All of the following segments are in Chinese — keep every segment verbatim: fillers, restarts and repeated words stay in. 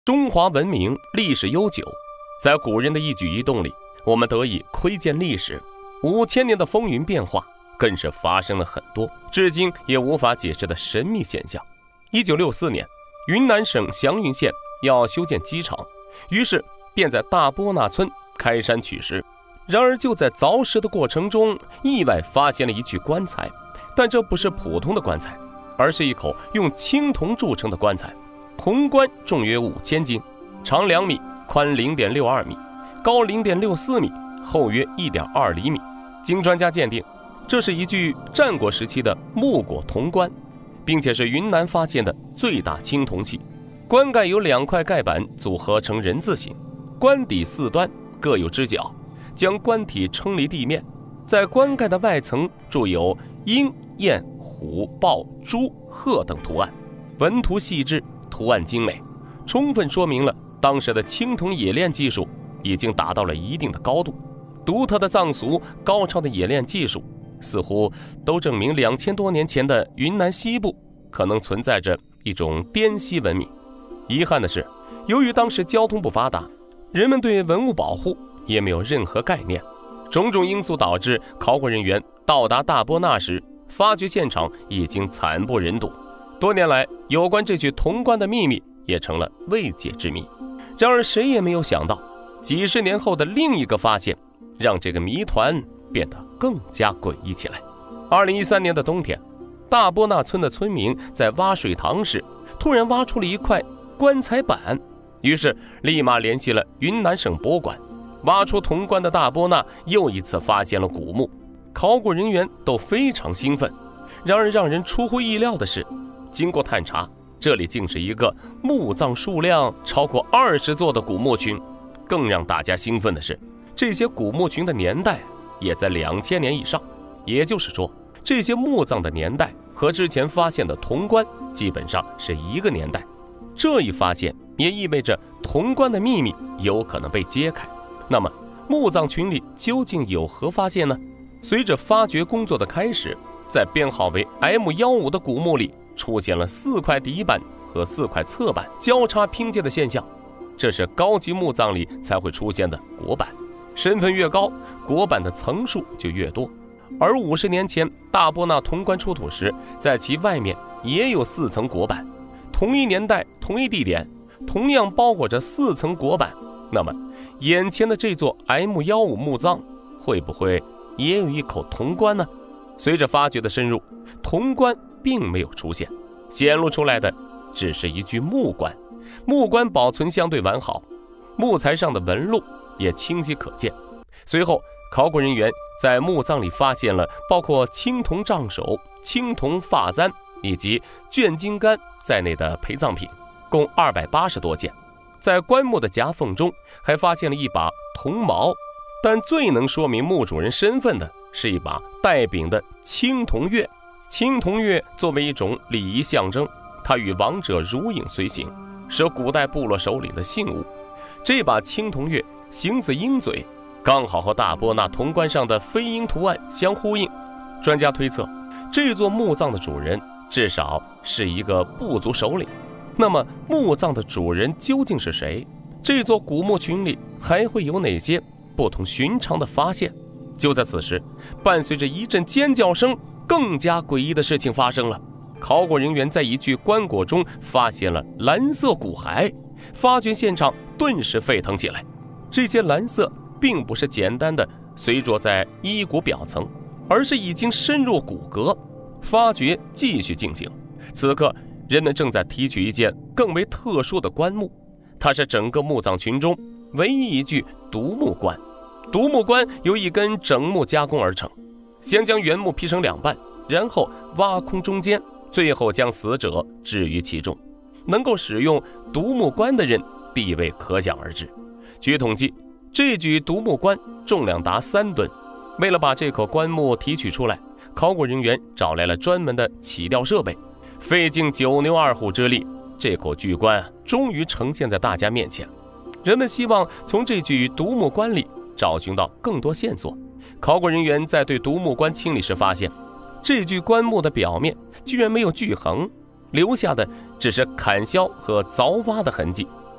中华文明历史悠久，在古人的一举一动里，我们得以窥见历史。五千年的风云变化，更是发生了很多至今也无法解释的神秘现象。一九六四年，云南省祥云县要修建机场，于是便在大波那村开山取石。然而就在凿石的过程中，意外发现了一具棺材，但这不是普通的棺材，而是一口用青铜铸成的棺材。铜棺重约五千斤，长两米，宽零点六二米，高零点六四米，厚约一点二厘米。经专家鉴定，这是一具战国时期的木椁铜棺，并且是云南发现的最大青铜器。棺盖由两块盖板组合成人字形，棺底四端各有支脚，将棺体撑离地面。在棺盖的外层铸有鹰、雁、虎、豹、猪、鹤等图案，纹图细致，图案精美，充分说明了当时的青铜冶炼技术已经达到了一定的高度。独特的藏俗、高超的冶炼技术，似乎都证明两千多年前的云南西部可能存在着一种滇西文明。遗憾的是，由于当时交通不发达，人们对文物保护也没有任何概念，种种因素导致考古人员到达大波那时，发掘现场已经惨不忍睹。多年来，有关这具铜棺的秘密也成了未解之谜。然而谁也没有想到，几十年后的另一个发现让这个谜团变得更加诡异起来。二零一三年的冬天，大波那村的村民在挖水塘时，突然挖出了一块棺材板，于是立马联系了云南省博物馆。挖出铜棺的大波那又一次发现了古墓，考古人员都非常兴奋。然而让人出乎意料的是，经过探查，这里竟是一个墓葬数量超过二十座的古墓群。更让大家兴奋的是，这些古墓群的年代也在两千年以上，也就是说，这些墓葬的年代和之前发现的铜棺基本上是一个年代。这一发现也意味着铜棺的秘密有可能被揭开。那么墓葬群里究竟有何发现呢？随着发掘工作的开始，在编号为 M 一五 的古墓里出现了四块底板和四块侧板交叉拼接的现象，这是高级墓葬里才会出现的椁板。身份越高，椁板的层数就越多。而五十年前大波那铜棺出土时，在其外面也有四层椁板。同一年代，同一地点，同样包裹着四层椁板，那么眼前的这座 M 一五 墓葬会不会也有一口铜棺呢？随着发掘的深入，铜棺并没有出现，显露出来的只是一具木棺。木棺保存相对完好，木材上的纹路也清晰可见。随后考古人员在墓葬里发现了包括青铜杖首、青铜发簪以及卷金杆在内的陪葬品，共二百八十多件。在棺木的夹缝中还发现了一把铜矛，但最能说明墓主人身份的是一把带柄的青铜钺。青铜钺作为一种礼仪象征，它与亡者如影随形，是古代部落首领的信物。这把青铜钺形似鹰嘴，刚好和大波那铜棺上的飞鹰图案相呼应。专家推测，这座墓葬的主人至少是一个部族首领。那么墓葬的主人究竟是谁？这座古墓群里还会有哪些不同寻常的发现？就在此时，伴随着一阵尖叫声，更加诡异的事情发生了。考古人员在一具棺椁中发现了蓝色骨骸，发掘现场顿时沸腾起来。这些蓝色并不是简单的随着在衣骨表层，而是已经深入骨骼。发掘继续进行，此刻人们正在提取一件更为特殊的棺木，它是整个墓葬群中唯一一具独木棺。独木棺由一根整木加工而成，先将原木劈成两半，然后挖空中间，最后将死者置于其中。能够使用独木棺的人地位可想而知。据统计，这具独木棺重量达三吨。为了把这口棺木提取出来，考古人员找来了专门的起吊设备，费尽九牛二虎之力，这口巨棺终于呈现在大家面前。人们希望从这具独木棺里找寻到更多线索。考古人员在对独木棺清理时发现，这具棺木的表面居然没有锯痕，留下的只是砍削和凿挖的痕迹。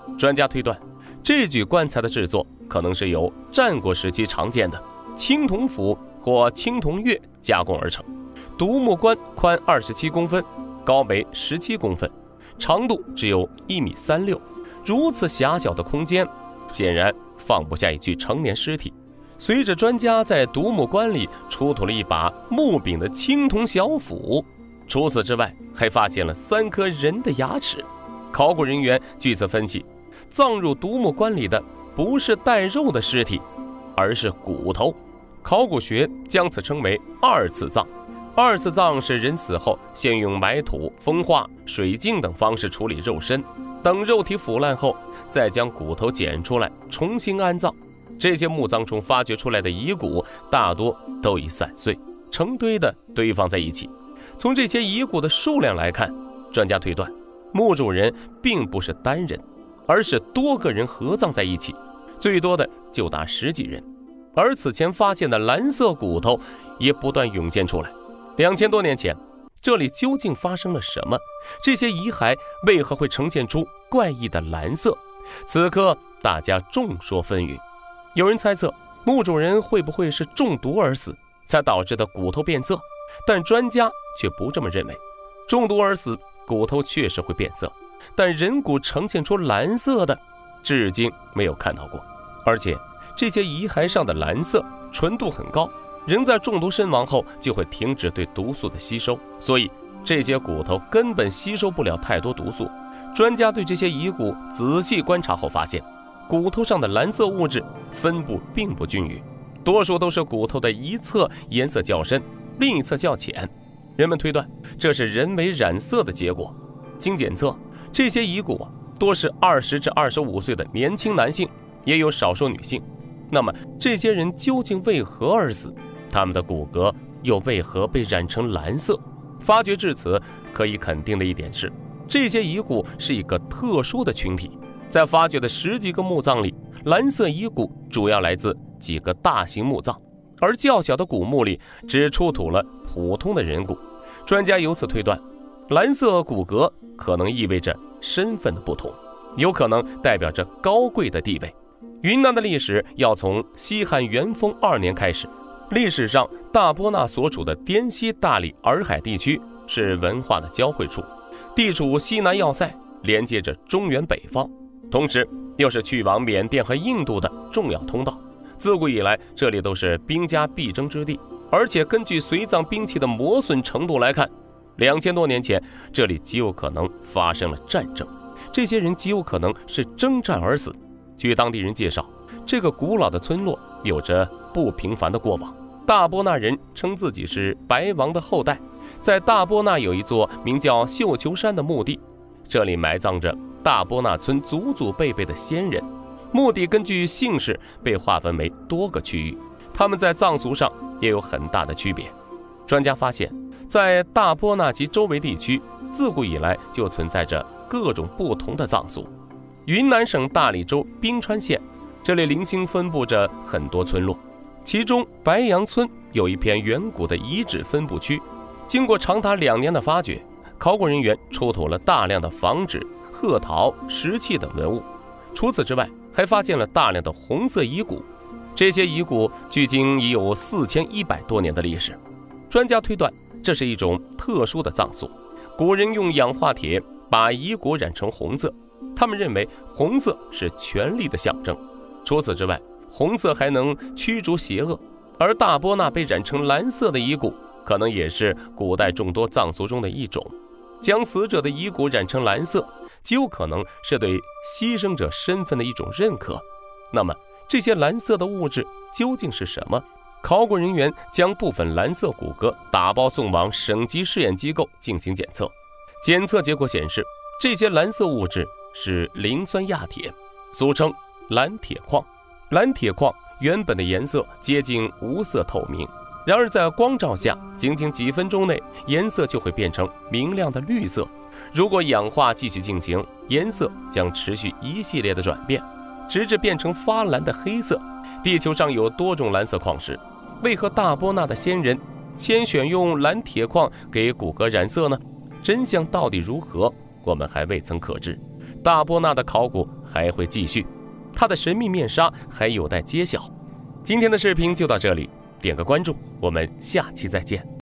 专家推断，这具棺材的制作可能是由战国时期常见的青铜斧或青铜钺加工而成。独木棺宽二十七公分，高为十七公分，长度只有一米三六。如此狭小的空间，显然放不下一具成年尸体。随着专家在独木棺里出土了一把木柄的青铜小斧，除此之外，还发现了三颗人的牙齿。考古人员据此分析，葬入独木棺里的不是带肉的尸体，而是骨头。考古学将此称为二次葬。二次葬是人死后先用埋土、风化、水浸等方式处理肉身，等肉体腐烂后，再将骨头捡出来重新安葬。这些墓葬中发掘出来的遗骨大多都已散碎，成堆的堆放在一起。从这些遗骨的数量来看，专家推断墓主人并不是单人，而是多个人合葬在一起，最多的就达十几人。而此前发现的蓝色骨头也不断涌现出来。两千多年前，这里究竟发生了什么？这些遗骸为何会呈现出怪异的蓝色？此刻大家众说纷纭。有人猜测墓主人会不会是中毒而死，才导致的骨头变色，但专家却不这么认为。中毒而死，骨头确实会变色，但人骨呈现出蓝色的，至今没有看到过。而且这些遗骸上的蓝色纯度很高，人在中毒身亡后就会停止对毒素的吸收，所以这些骨头根本吸收不了太多毒素。专家对这些遗骨仔细观察后发现，骨头上的蓝色物质分布并不均匀，多数都是骨头的一侧颜色较深，另一侧较浅。人们推断这是人为染色的结果。经检测，这些遗骨多是二十至二十五岁的年轻男性，也有少数女性。那么这些人究竟为何而死？他们的骨骼又为何被染成蓝色？发掘至此，可以肯定的一点是，这些遗骨是一个特殊的群体。在发掘的十几个墓葬里，蓝色遗骨主要来自几个大型墓葬，而较小的古墓里只出土了普通的人骨。专家由此推断，蓝色骨骼可能意味着身份的不同，有可能代表着高贵的地位。云南的历史要从西汉元丰二年开始。历史上，大波那所处的滇西大理洱海地区是文化的交汇处，地处西南要塞，连接着中原北方，同时又是去往缅甸和印度的重要通道。自古以来，这里都是兵家必争之地，而且根据随葬兵器的磨损程度来看，两千多年前这里极有可能发生了战争，这些人极有可能是征战而死。据当地人介绍，这个古老的村落有着不平凡的过往。大波那人称自己是白王的后代，在大波那有一座名叫绣球山的墓地，这里埋葬着大波那村祖祖辈辈的先人。墓地根据姓氏被划分为多个区域，他们在葬俗上也有很大的区别。专家发现，在大波那及周围地区，自古以来就存在着各种不同的葬俗。云南省大理州宾川县，这里零星分布着很多村落，其中白杨村有一片远古的遗址分布区。经过长达两年的发掘，考古人员出土了大量的仿纸、褐陶、石器等文物。除此之外，还发现了大量的红色遗骨，这些遗骨距今已有四千一百多年的历史。专家推断，这是一种特殊的葬俗。古人用氧化铁把遗骨染成红色，他们认为红色是权力的象征。除此之外，红色还能驱逐邪恶，而大波那被染成蓝色的遗骨，可能也是古代众多葬俗中的一种。将死者的遗骨染成蓝色，极有可能是对牺牲者身份的一种认可。那么，这些蓝色的物质究竟是什么？考古人员将部分蓝色骨骼打包送往省级试验机构进行检测。检测结果显示，这些蓝色物质是磷酸亚铁，俗称蓝铁矿。蓝铁矿原本的颜色接近无色透明，然而在光照下，仅仅几分钟内，颜色就会变成明亮的绿色。如果氧化继续进行，颜色将持续一系列的转变，直至变成发蓝的黑色。地球上有多种蓝色矿石，为何大波那的先人先选用蓝铁矿给骨骼染色呢？真相到底如何，我们还未曾可知。大波那的考古还会继续，他的神秘面纱还有待揭晓。今天的视频就到这里，点个关注，我们下期再见。